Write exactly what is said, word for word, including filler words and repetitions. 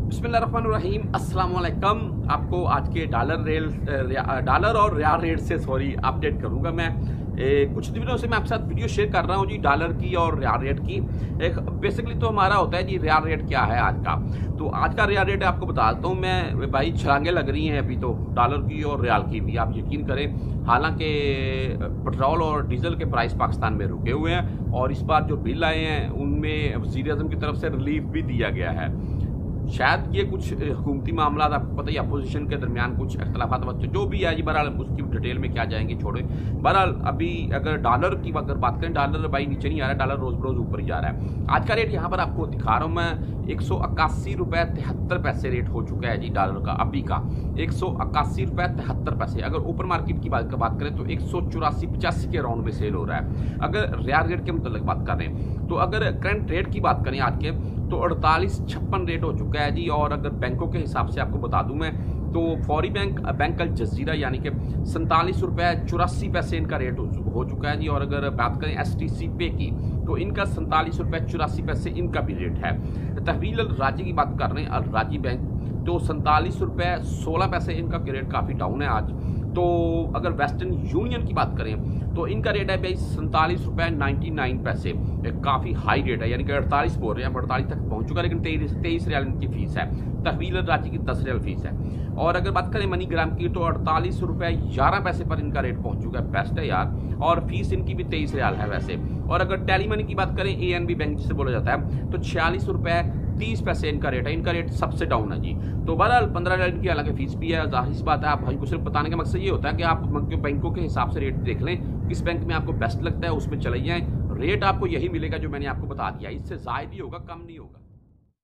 बिस्मिल्लाहिर्रहमानिर्रहीम, अस्सलाम वालेकुम। आपको आज के डॉलर रेल डॉलर और रियाल रेट से सॉरी अपडेट करूंगा मैं। ए, कुछ दिनों से मैं आपके साथ वीडियो शेयर कर रहा हूं जी डॉलर की और रियाल रेट की। एक बेसिकली तो हमारा होता है जी रियाल रेट क्या है आज का। तो आज का रियाल रेट आपको बता देता हूँ मैं भाई। छलांगे लग रही हैं अभी तो डॉलर की और रियाल की भी, आप यकीन करें। हालांकि पेट्रोल और डीजल के प्राइस पाकिस्तान में रुके हुए हैं और इस बार जो बिल आए हैं उनमें वज़ीर आज़म की तरफ से रिलीफ भी दिया गया है। शायद ये कुछ हुकूमती मामला, आपको पता ही अपोजिशन के दरमियान कुछ अख्तलाफात बच्चे जो भी है जी। बहरहाल उसकी डिटेल में क्या जाएंगे, छोड़े। बहरहाल अभी अगर डॉलर की अगर बात करें, डॉलर भाई नीचे नहीं आ रहा है, डॉलर रोज रोज ऊपर ही जा रहा है। आज का रेट यहाँ पर आपको दिखा रहा हूँ मैं, एक सौ इक्यासी रुपए तिहत्तर पैसे रेट हो चुका है जी डॉलर का अभी का। एक सौ इक्यासी रुपए तिहत्तर पैसे। अगर ऊपर मार्केट की बात बात करें तो एक सौ चौरासी पचासी के राउंड में सेल हो रहा है। अगर रियाल रेट के मतलब बात करें तो अगर करंट रेट की बात करें आज के तो अड़तालीस छप्पन रेट हो चुका है जी। और अगर बैंकों के हिसाब से आपको बता दूं मैं तो फौरी बैंक बैंक अल जजीरा यानी कि सैंतालीस रुपये चौरासी पैसे इनका रेट हो चुका है जी। और अगर बात करें एस टी सी पे की तो इनका सैंतालीस रुपये चौरासी पैसे इनका भी रेट है। तहवील अल राजी की बात कर रहे हैं, अल राजी बैंक तो सैंतालीस रुपये सोलह पैसे इनका रेट काफ़ी डाउन है आज। तो अगर वेस्टर्न यूनियन की बात करें तो इनका रेट है भाई सैंतालीस रुपये नाइन्टी नाइन पैसे। काफ़ी हाई रेट है, यानी कि अड़तालीस बोल रहे हैं, अड़तालीस तक पहुंच चुका है, लेकिन तेईस तेईस रियाल इनकी फीस है। तहवील रांची की दस रियाल फीस है। और अगर बात करें मनी ग्राम की तो अड़तालीस रुपये ग्यारह पैसे पर इनका रेट पहुंच चुका है। बेस्ट है यार। और फीस इनकी भी तेईस रियाल है वैसे। और अगर टेली मनी की बात करें, ए एन बी बैंक जिसे बोला जाता है, तो छियालीस रुपये तीस पैसे इनका रेट है। इनका रेट सबसे डाउन है जी। तो बहरहाल पंद्रह रियाल इनकी हालांकि फीस भी है। जाहिर सी बात है, आप भाई को सिर्फ बताने का मकसद ये होता है कि आप बैंकों के हिसाब से रेट देख लें, किस बैंक में आपको बेस्ट लगता है उसमें चले जाएं। रेट आपको यही मिलेगा जो मैंने आपको बता दिया, इससे ज़ायद ही होगा, कम नहीं होगा।